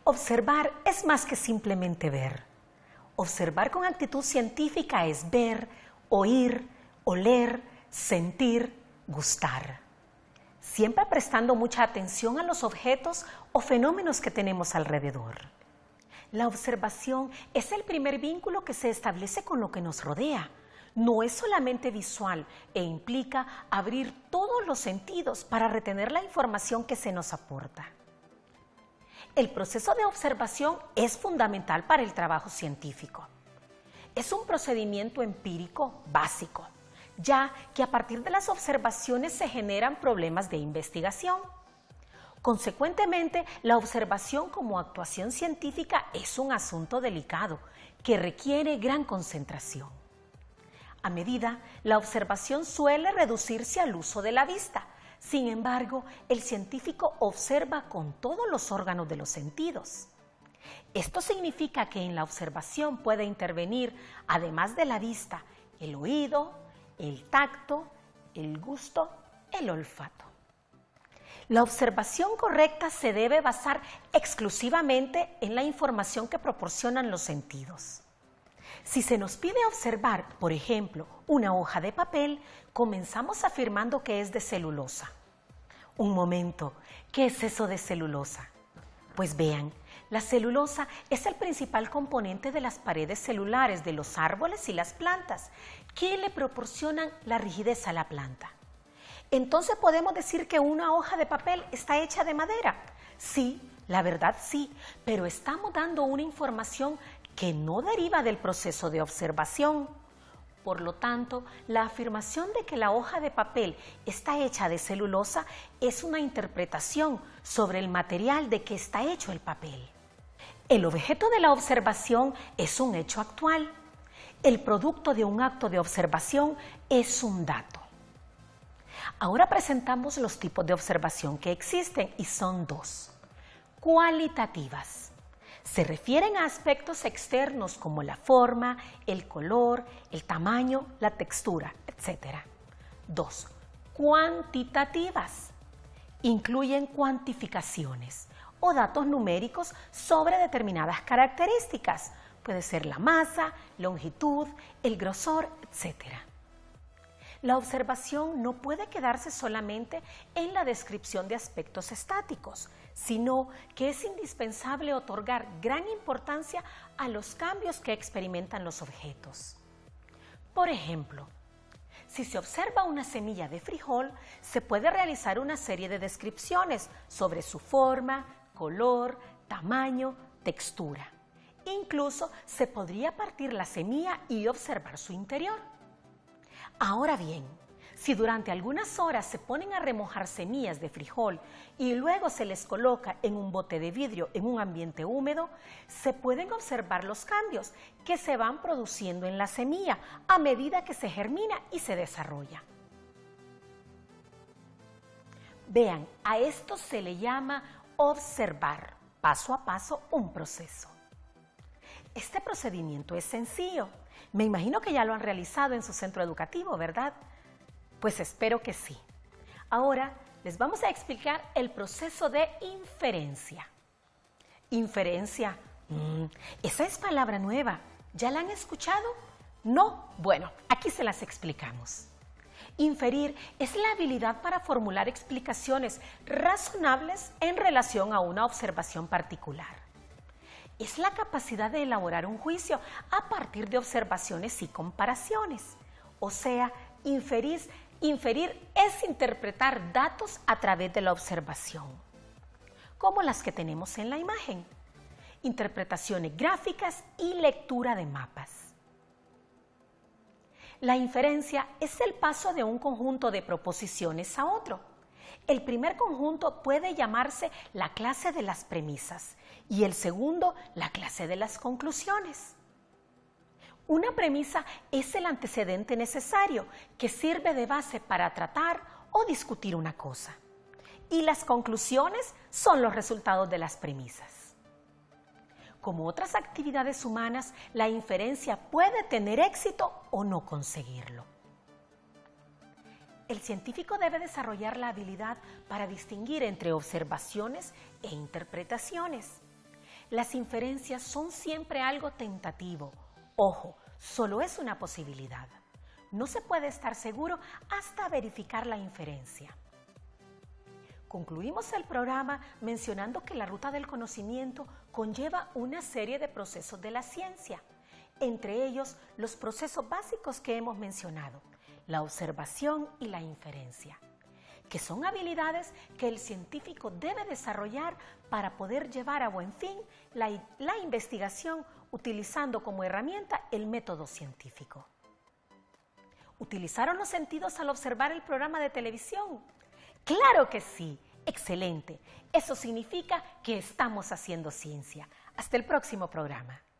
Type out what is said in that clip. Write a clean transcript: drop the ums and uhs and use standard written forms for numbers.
Observar es más que simplemente ver. Observar con actitud científica es ver, oír, oler, sentir, gustar. Siempre prestando mucha atención a los objetos o fenómenos que tenemos alrededor. La observación es el primer vínculo que se establece con lo que nos rodea. No es solamente visual e implica abrir todos los sentidos para retener la información que se nos aporta. El proceso de observación es fundamental para el trabajo científico. Es un procedimiento empírico básico, ya que a partir de las observaciones se generan problemas de investigación. Consecuentemente, la observación como actuación científica es un asunto delicado que requiere gran concentración. A medida, la observación suele reducirse al uso de la vista. Sin embargo, el científico observa con todos los órganos de los sentidos. Esto significa que en la observación puede intervenir, además de la vista, el oído, el tacto, el gusto, el olfato. La observación correcta se debe basar exclusivamente en la información que proporcionan los sentidos. Si se nos pide observar, por ejemplo, una hoja de papel, comenzamos afirmando que es de celulosa. Un momento, ¿qué es eso de celulosa? Pues vean, la celulosa es el principal componente de las paredes celulares de los árboles y las plantas, que le proporcionan la rigidez a la planta. Entonces, ¿podemos decir que una hoja de papel está hecha de madera? Sí, la verdad sí, pero estamos dando una información que no deriva del proceso de observación. Por lo tanto, la afirmación de que la hoja de papel está hecha de celulosa es una interpretación sobre el material de que está hecho el papel. El objeto de la observación es un hecho actual. El producto de un acto de observación es un dato. Ahora presentamos los tipos de observación que existen y son dos. Cualitativas. Se refieren a aspectos externos como la forma, el color, el tamaño, la textura, etc. 2. Cuantitativas. Incluyen cuantificaciones o datos numéricos sobre determinadas características. Puede ser la masa, longitud, el grosor, etc. La observación no puede quedarse solamente en la descripción de aspectos estáticos, sino que es indispensable otorgar gran importancia a los cambios que experimentan los objetos. Por ejemplo, si se observa una semilla de frijol, se puede realizar una serie de descripciones sobre su forma, color, tamaño, textura. Incluso se podría partir la semilla y observar su interior. Ahora bien, si durante algunas horas se ponen a remojar semillas de frijol y luego se les coloca en un bote de vidrio en un ambiente húmedo, se pueden observar los cambios que se van produciendo en la semilla a medida que se germina y se desarrolla. Vean, a esto se le llama observar, paso a paso, un proceso. Este procedimiento es sencillo. Me imagino que ya lo han realizado en su centro educativo, ¿verdad? Pues espero que sí. Ahora les vamos a explicar el proceso de inferencia. Inferencia, esa es palabra nueva. ¿Ya la han escuchado? No, bueno, aquí se las explicamos. Inferir es la habilidad para formular explicaciones razonables en relación a una observación particular. Es la capacidad de elaborar un juicio a partir de observaciones y comparaciones. O sea, inferir es interpretar datos a través de la observación, como las que tenemos en la imagen. Interpretaciones gráficas y lectura de mapas. La inferencia es el paso de un conjunto de proposiciones a otro. El primer conjunto puede llamarse la clase de las premisas y el segundo la clase de las conclusiones. Una premisa es el antecedente necesario que sirve de base para tratar o discutir una cosa. Y las conclusiones son los resultados de las premisas. Como otras actividades humanas, la inferencia puede tener éxito o no conseguirlo. El científico debe desarrollar la habilidad para distinguir entre observaciones e interpretaciones. las inferencias son siempre algo tentativo. Ojo, solo es una posibilidad. No se puede estar seguro hasta verificar la inferencia. Concluimos el programa mencionando que la ruta del conocimiento conlleva una serie de procesos de la ciencia, entre ellos los procesos básicos que hemos mencionado, la observación y la inferencia, que son habilidades que el científico debe desarrollar para poder llevar a buen fin la investigación utilizando como herramienta el método científico. ¿Utilizaron los sentidos al observar el programa de televisión? ¡Claro que sí! ¡Excelente! Eso significa que estamos haciendo ciencia. Hasta el próximo programa.